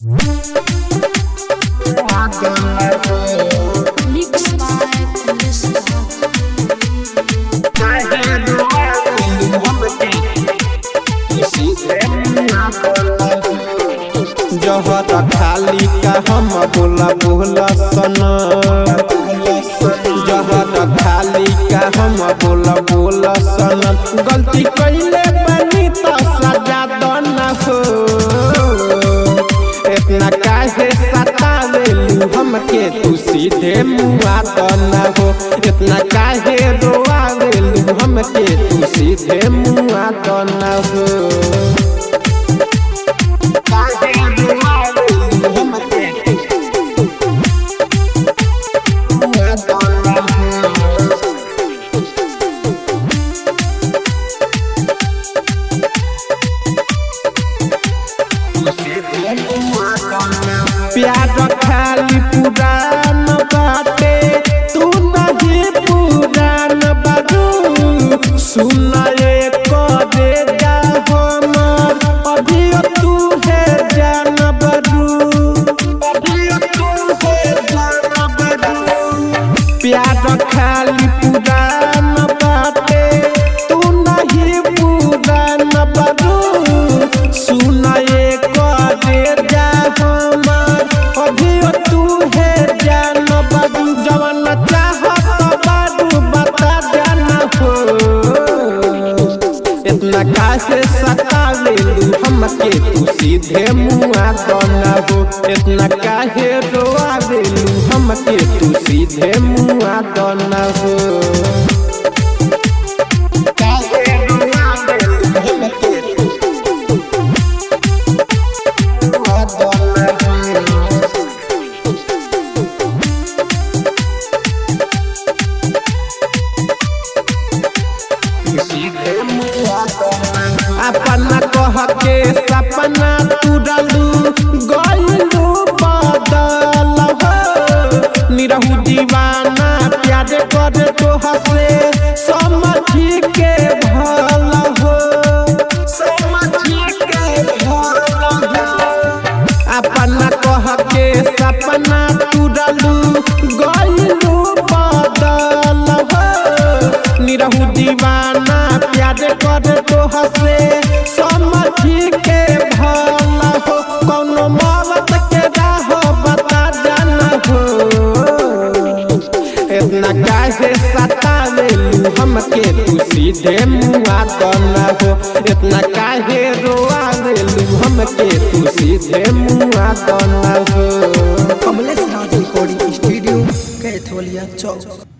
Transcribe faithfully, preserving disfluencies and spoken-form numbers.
जहर खाली का हम बोला बोला सना जहर खाली का हम बोला बोला सना गलती कैले बनी तो सजा दो न हो इतना काहे सतावेलू हमके तू सीधे मुआ दो न हो इतना काहे रोआवेलू हमके तू सीधे मुआ दो न हो प्यार खाली पुरान बाटे तू नहीं पुरान बारू सुनाए करे जा हमर अभी तू है जान बारू अभी तू है जान बारू प्यार खाली पुरान बाटे तू नहीं पुरान बारू सुनाए करे जा हमर अभी तू है जान बाबू जवान चाहत बाबू बता जाना हो इतना काहे सतावेलू हमके तू सीधे मुआ दो न हो इतना काहे रोआवेलू हमके तू सीधे मुआ दो न हो अपना कह के सपना तुरलू गइलू बदल हो निरहू दीवाना प्यार कर तो हसे समझी के भल हो समझी के भल हो अपना कह के सपना तुरलू गइलू बदल हो निरहू दीवाना प्यार कर तो हसे समझी के भल हो कौनो मौत के राह बता जाना हो इतना काहे सतावेलू हमके तू सीधे मुआ दो न हो इतना काहे रोआवेलू हमके तू सीधे मुआ दो न हो। कमलेश राज रिकॉर्डिंग स्टूडियो कैथोलिया चौक।